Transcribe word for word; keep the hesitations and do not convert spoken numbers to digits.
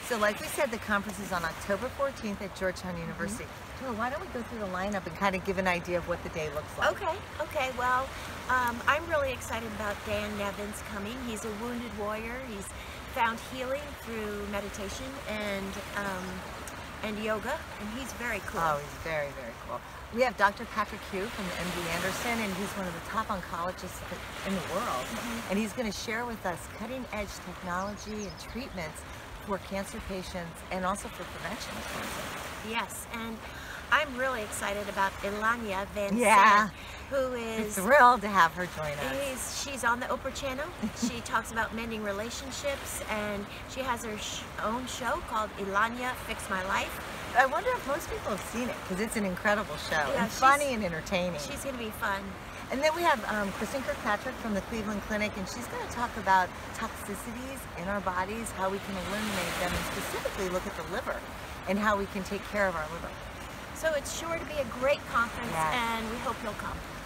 So like we said, the conference is on October fourteenth at Georgetown University. Mm-hmm. Joel, why don't we go through the lineup and kind of give an idea of what the day looks like? Okay, okay. Well, um, I'm really excited about Dan Nevins coming. He's a wounded warrior. He's found healing through meditation and um, and yoga, and he's very cool. Oh, he's very, very cool. We have Doctor Patrick Hugh from M D Anderson, and he's one of the top oncologists in the world. Mm-hmm. And he's going to share with us cutting-edge technology and treatments for cancer patients and also for prevention of cancer. Yes, and I'm really excited about Elania Van Yeah. Sant, who is We're thrilled to have her join us. He's, she's on the Oprah channel. She talks about mending relationships, and she has her sh own show called Elania Fix My Life. I wonder if most people have seen it, because it's an incredible show, Yeah, and funny and entertaining. She's going to be fun. And then we have um, Kristen Kirkpatrick from the Cleveland Clinic, and she's going to talk about toxicities in our bodies, how we can eliminate them, and specifically look at the liver and how we can take care of our liver. So it's sure to be a great conference, Yes. and we hope you'll come.